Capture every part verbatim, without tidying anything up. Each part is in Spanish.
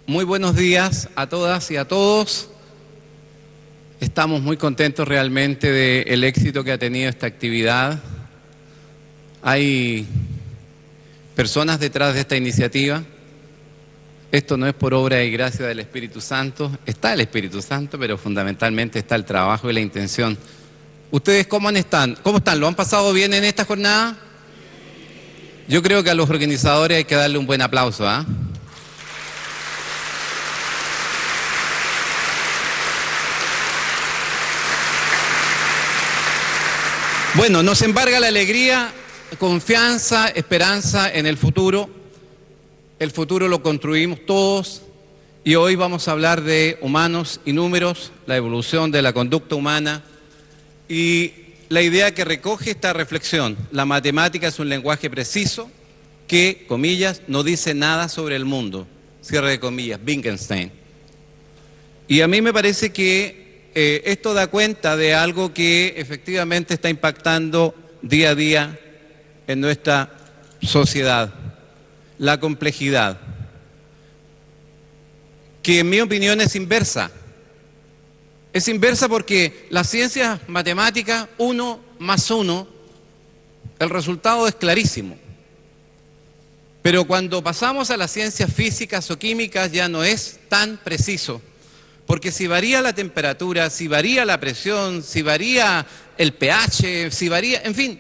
Muy buenos días a todas y a todos. Estamos muy contentos realmente del éxito que ha tenido esta actividad. Hay personas detrás de esta iniciativa. Esto no es por obra y gracia del Espíritu Santo. Está el Espíritu Santo, pero fundamentalmente está el trabajo y la intención. ¿Ustedes cómo están? ¿Cómo están? ¿Lo han pasado bien en esta jornada? Yo creo que a los organizadores hay que darle un buen aplauso, ¿ah? ¿eh? Bueno, nos embarga la alegría, confianza, esperanza en el futuro. El futuro lo construimos todos y hoy vamos a hablar de humanos y números, la evolución de la conducta humana y la idea que recoge esta reflexión. La matemática es un lenguaje preciso que, comillas, no dice nada sobre el mundo. Cierre de comillas, Wittgenstein. Y a mí me parece que Eh, esto da cuenta de algo que efectivamente está impactando día a día en nuestra sociedad, la complejidad, que en mi opinión es inversa. Es inversa porque las ciencias matemáticas, uno más uno, el resultado es clarísimo. Pero cuando pasamos a las ciencias físicas o químicas ya no es tan preciso. Porque si varía la temperatura, si varía la presión, si varía el pH, si varía, en fin,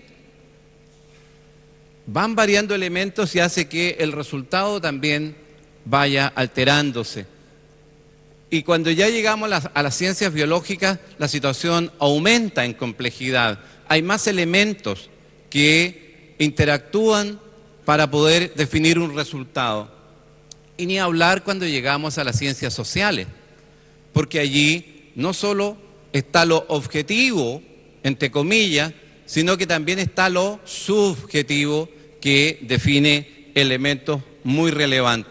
van variando elementos y hace que el resultado también vaya alterándose. Y cuando ya llegamos a las, a las ciencias biológicas, la situación aumenta en complejidad. Hay más elementos que interactúan para poder definir un resultado. Y ni hablar cuando llegamos a las ciencias sociales. Porque allí no solo está lo objetivo, entre comillas, sino que también está lo subjetivo que define elementos muy relevantes.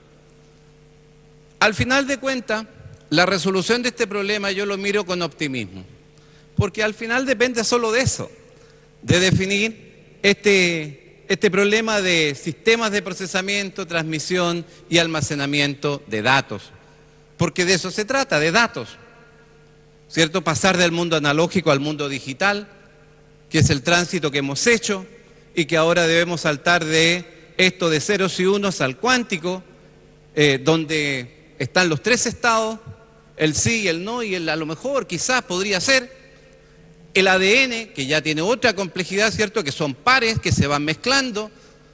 Al final de cuentas, la resolución de este problema yo lo miro con optimismo, porque al final depende solo de eso, de definir este, este problema de sistemas de procesamiento, transmisión y almacenamiento de datos. Porque de eso se trata, de datos, ¿cierto? Pasar del mundo analógico al mundo digital, que es el tránsito que hemos hecho y que ahora debemos saltar de esto de ceros y unos al cuántico, eh, donde están los tres estados, el sí y el no y el a lo mejor, quizás podría ser, el A D N, que ya tiene otra complejidad, ¿cierto? Que son pares que se van mezclando,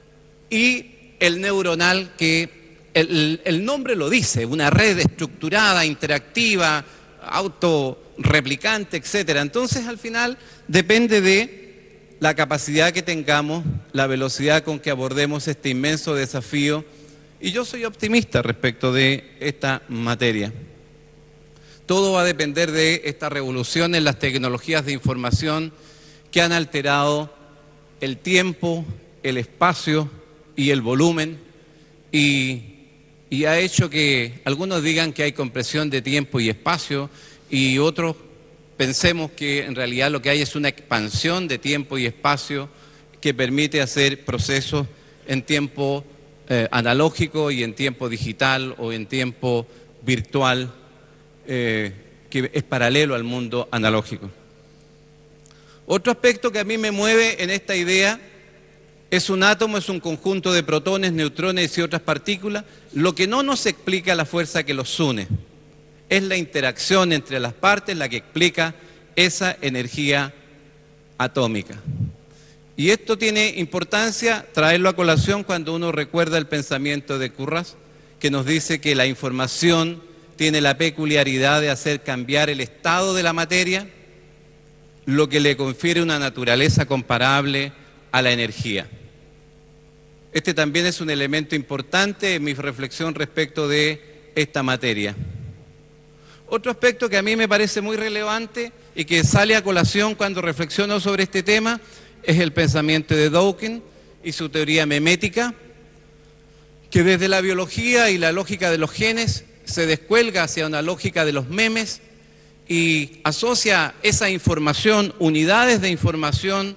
y el neuronal que... El, el nombre lo dice, una red estructurada, interactiva, autorreplicante, etcétera. Entonces, al final, depende de la capacidad que tengamos, la velocidad con que abordemos este inmenso desafío. Y yo soy optimista respecto de esta materia. Todo va a depender de esta revolución en las tecnologías de información que han alterado el tiempo, el espacio y el volumen y... y ha hecho que algunos digan que hay compresión de tiempo y espacio y otros pensemos que en realidad lo que hay es una expansión de tiempo y espacio que permite hacer procesos en tiempo eh, analógico y en tiempo digital o en tiempo virtual eh, que es paralelo al mundo analógico. Otro aspecto que a mí me mueve en esta idea es un átomo, es un conjunto de protones, neutrones y otras partículas. Lo que no nos explica la fuerza que los une. Es la interacción entre las partes la que explica esa energía atómica. Y esto tiene importancia traerlo a colación cuando uno recuerda el pensamiento de Curras, que nos dice que la información tiene la peculiaridad de hacer cambiar el estado de la materia, lo que le confiere una naturaleza comparable a la energía. Este también es un elemento importante en mi reflexión respecto de esta materia. Otro aspecto que a mí me parece muy relevante y que sale a colación cuando reflexiono sobre este tema es el pensamiento de Dawkins y su teoría memética, que desde la biología y la lógica de los genes se descuelga hacia una lógica de los memes y asocia esa información, unidades de información,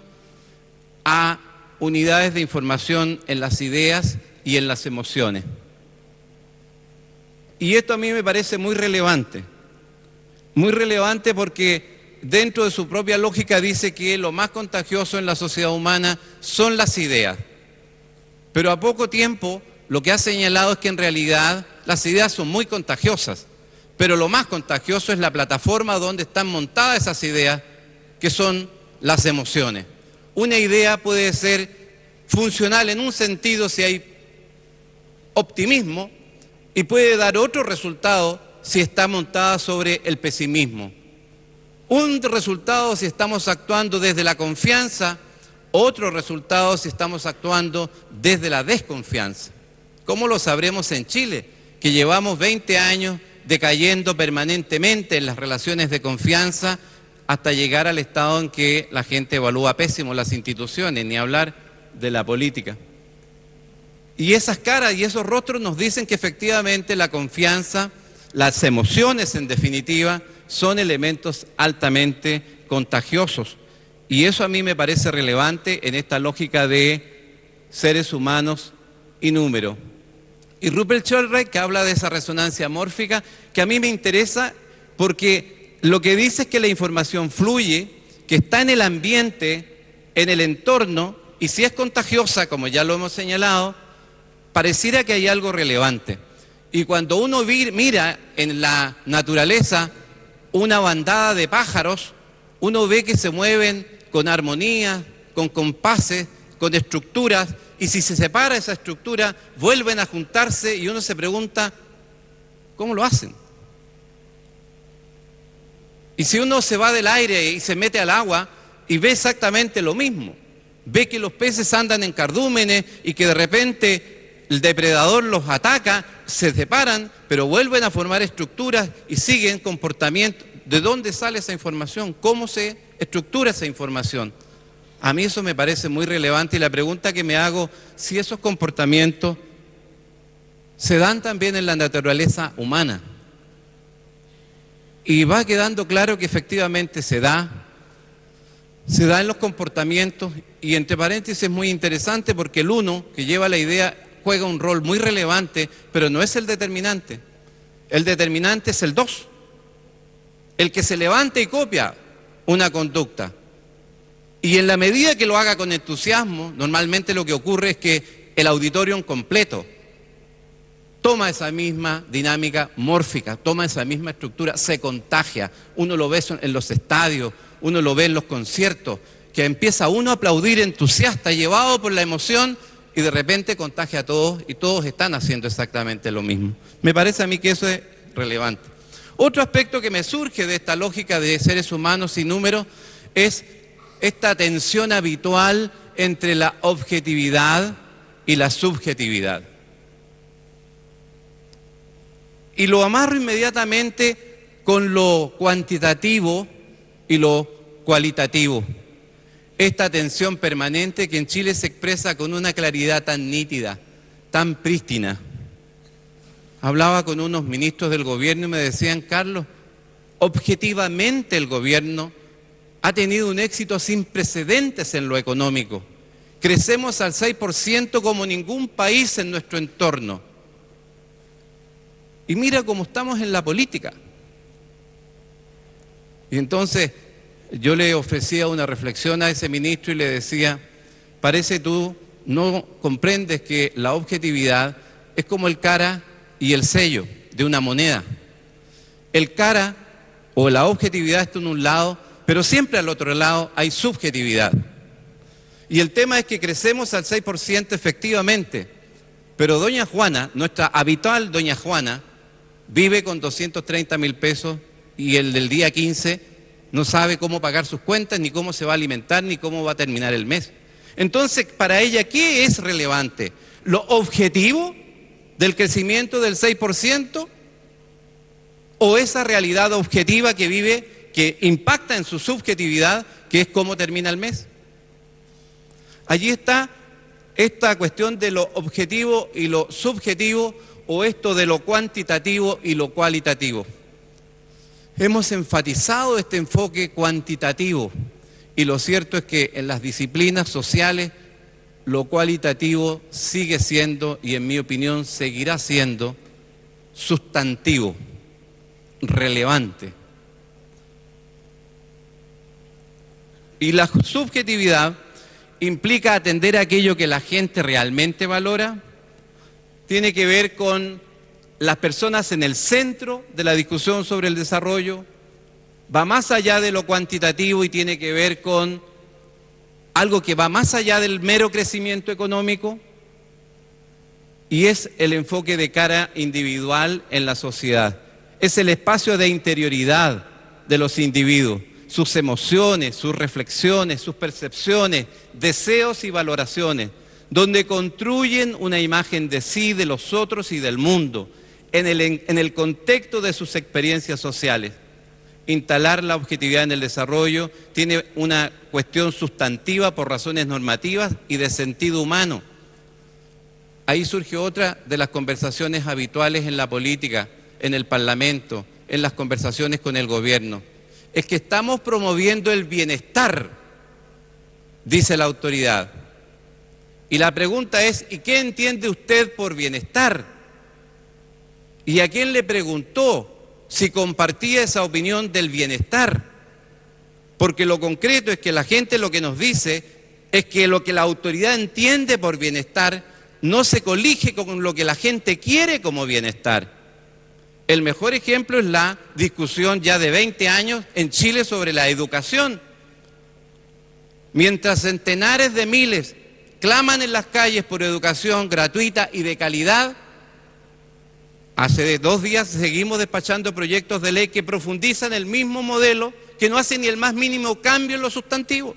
a unidades de información en las ideas y en las emociones. Y esto a mí me parece muy relevante, muy relevante porque dentro de su propia lógica dice que lo más contagioso en la sociedad humana son las ideas. Pero a poco tiempo lo que ha señalado es que en realidad las ideas son muy contagiosas, pero lo más contagioso es la plataforma donde están montadas esas ideas, que son las emociones. Una idea puede ser funcional en un sentido si hay optimismo y puede dar otro resultado si está montada sobre el pesimismo. Un resultado si estamos actuando desde la confianza, otro resultado si estamos actuando desde la desconfianza. ¿Cómo lo sabremos en Chile? Que llevamos veinte años decayendo permanentemente en las relaciones de confianza hasta llegar al estado en que la gente evalúa pésimo las instituciones, ni hablar de la política. Y esas caras y esos rostros nos dicen que efectivamente la confianza, las emociones en definitiva, son elementos altamente contagiosos. Y eso a mí me parece relevante en esta lógica de seres humanos y número. Y Rupert Sheldrake, que habla de esa resonancia mórfica, que a mí me interesa porque lo que dice es que la información fluye, que está en el ambiente, en el entorno, y si es contagiosa, como ya lo hemos señalado, pareciera que hay algo relevante. Y cuando uno mira en la naturaleza una bandada de pájaros, uno ve que se mueven con armonía, con compases, con estructuras, y si se separa esa estructura, vuelven a juntarse y uno se pregunta, ¿cómo lo hacen? Y si uno se va del aire y se mete al agua y ve exactamente lo mismo, ve que los peces andan en cardúmenes y que de repente el depredador los ataca, se separan, pero vuelven a formar estructuras y siguen comportamientos. ¿De dónde sale esa información? ¿Cómo se estructura esa información? A mí eso me parece muy relevante y la pregunta que me hago, si esos comportamientos se dan también en la naturaleza humana. Y va quedando claro que efectivamente se da, se da en los comportamientos, y entre paréntesis es muy interesante porque el uno que lleva la idea juega un rol muy relevante, pero no es el determinante. El determinante es el dos, el que se levanta y copia una conducta. Y en la medida que lo haga con entusiasmo, normalmente lo que ocurre es que el auditorio en completo toma esa misma dinámica mórfica, toma esa misma estructura, se contagia. Uno lo ve en los estadios, uno lo ve en los conciertos, que empieza uno a aplaudir entusiasta, llevado por la emoción, y de repente contagia a todos y todos están haciendo exactamente lo mismo. Me parece a mí que eso es relevante. Otro aspecto que me surge de esta lógica de seres humanos y números es esta tensión habitual entre la objetividad y la subjetividad. Y lo amarro inmediatamente con lo cuantitativo y lo cualitativo. Esta tensión permanente que en Chile se expresa con una claridad tan nítida, tan prístina. Hablaba con unos ministros del gobierno y me decían, Carlos, objetivamente el gobierno ha tenido un éxito sin precedentes en lo económico. Crecemos al seis por ciento como ningún país en nuestro entorno. Y mira cómo estamos en la política. Y entonces yo le ofrecía una reflexión a ese ministro y le decía, parece tú no comprendes que la objetividad es como el cara y el sello de una moneda. El cara o la objetividad está en un lado, pero siempre al otro lado hay subjetividad. Y el tema es que crecemos al seis por ciento efectivamente, pero doña Juana, nuestra habitual doña Juana, vive con doscientos treinta mil pesos y el del día quince no sabe cómo pagar sus cuentas, ni cómo se va a alimentar, ni cómo va a terminar el mes. Entonces, para ella, ¿qué es relevante? ¿Lo objetivo del crecimiento del seis por ciento o esa realidad objetiva que vive, que impacta en su subjetividad, que es cómo termina el mes? Allí está esta cuestión de lo objetivo y lo subjetivo, o esto de lo cuantitativo y lo cualitativo. Hemos enfatizado este enfoque cuantitativo y lo cierto es que en las disciplinas sociales lo cualitativo sigue siendo, y en mi opinión seguirá siendo, sustantivo, relevante. Y la subjetividad implica atender a aquello que la gente realmente valora, tiene que ver con las personas en el centro de la discusión sobre el desarrollo, va más allá de lo cuantitativo y tiene que ver con algo que va más allá del mero crecimiento económico, y es el enfoque de cara individual en la sociedad. Es el espacio de interioridad de los individuos, sus emociones, sus reflexiones, sus percepciones, deseos y valoraciones, donde construyen una imagen de sí, de los otros y del mundo, en el, en el contexto de sus experiencias sociales. Instalar la objetividad en el desarrollo tiene una cuestión sustantiva por razones normativas y de sentido humano. Ahí surge otra de las conversaciones habituales en la política, en el Parlamento, en las conversaciones con el gobierno. Es que estamos promoviendo el bienestar, dice la autoridad. Y la pregunta es, ¿y qué entiende usted por bienestar? ¿Y a quién le preguntó si compartía esa opinión del bienestar? Porque lo concreto es que la gente lo que nos dice es que lo que la autoridad entiende por bienestar no se colige con lo que la gente quiere como bienestar. El mejor ejemplo es la discusión ya de veinte años en Chile sobre la educación. Mientras centenares de miles claman en las calles por educación gratuita y de calidad, hace dos días seguimos despachando proyectos de ley que profundizan el mismo modelo, que no hacen ni el más mínimo cambio en lo sustantivo.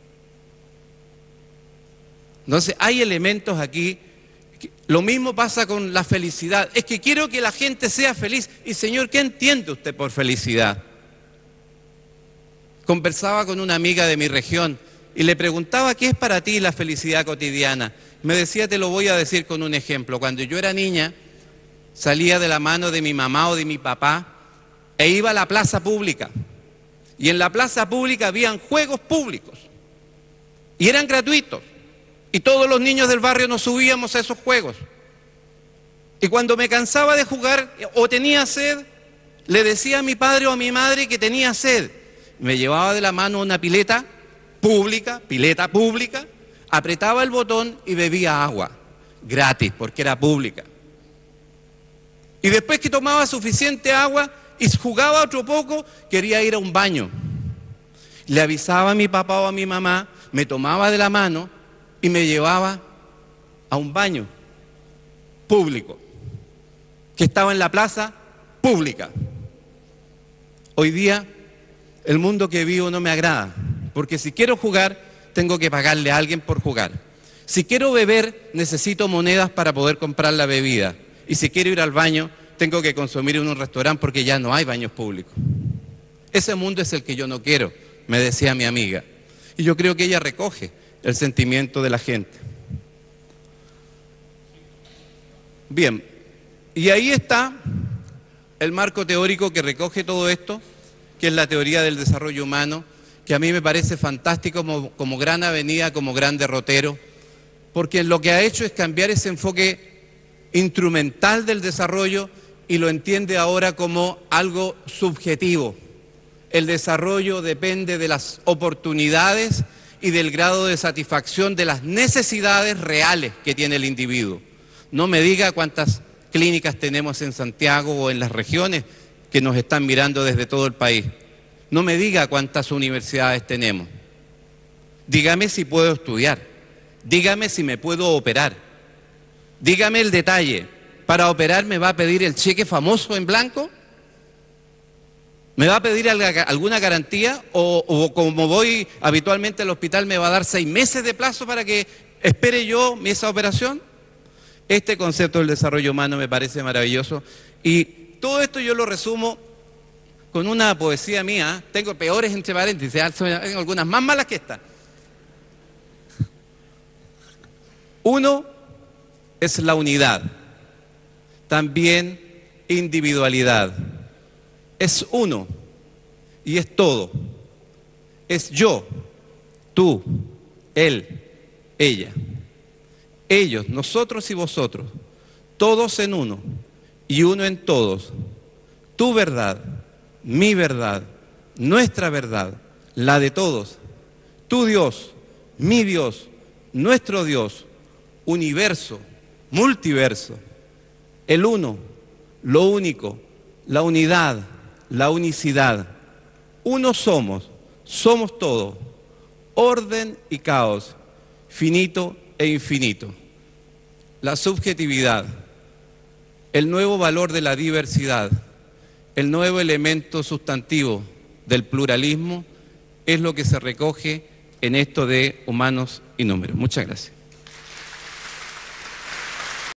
Entonces hay elementos aquí. Lo mismo pasa con la felicidad. Es que quiero que la gente sea feliz. Y señor, ¿qué entiende usted por felicidad? Conversaba con una amiga de mi región y le preguntaba, ¿qué es para ti la felicidad cotidiana? Me decía, te lo voy a decir con un ejemplo. Cuando yo era niña, salía de la mano de mi mamá o de mi papá e iba a la plaza pública. Y en la plaza pública habían juegos públicos. Y eran gratuitos. Y todos los niños del barrio nos subíamos a esos juegos. Y cuando me cansaba de jugar o tenía sed, le decía a mi padre o a mi madre que tenía sed. Me llevaba de la mano una pileta pública, pileta pública, apretaba el botón y bebía agua, gratis, porque era pública. Y después que tomaba suficiente agua y jugaba otro poco, quería ir a un baño. Le avisaba a mi papá o a mi mamá, me tomaba de la mano y me llevaba a un baño público, que estaba en la plaza pública. Hoy día el mundo que vivo no me agrada, porque si quiero jugar, tengo que pagarle a alguien por jugar. Si quiero beber, necesito monedas para poder comprar la bebida. Y si quiero ir al baño, tengo que consumir en un restaurante porque ya no hay baños públicos. Ese mundo es el que yo no quiero, me decía mi amiga. Y yo creo que ella recoge el sentimiento de la gente. Bien, y ahí está el marco teórico que recoge todo esto, que es la teoría del desarrollo humano, que a mí me parece fantástico como, como gran avenida, como gran derrotero, porque lo que ha hecho es cambiar ese enfoque instrumental del desarrollo y lo entiende ahora como algo subjetivo. El desarrollo depende de las oportunidades y del grado de satisfacción de las necesidades reales que tiene el individuo. No me diga cuántas clínicas tenemos en Santiago o en las regiones que nos están mirando desde todo el país. No me diga cuántas universidades tenemos. Dígame si puedo estudiar. Dígame si me puedo operar. Dígame el detalle. ¿Para operar me va a pedir el cheque famoso en blanco? ¿Me va a pedir alguna garantía o, o como voy habitualmente al hospital me va a dar seis meses de plazo para que espere yo esa operación? Este concepto del desarrollo humano me parece maravilloso y todo esto yo lo resumo con una poesía mía. Tengo peores entre paréntesis, tengo algunas más malas que esta. Uno es la unidad, también individualidad. Es uno y es todo. Es yo, tú, él, ella. Ellos, nosotros y vosotros, todos en uno. y uno en todos. Tu verdad, mi verdad, nuestra verdad, la de todos. Tu Dios, mi Dios, nuestro Dios, universo, multiverso, el uno, lo único, la unidad, la unicidad. Uno somos, somos todo, orden y caos, finito e infinito. La subjetividad, el nuevo valor de la diversidad, el nuevo elemento sustantivo del pluralismo es lo que se recoge en esto de humanos y números. Muchas gracias.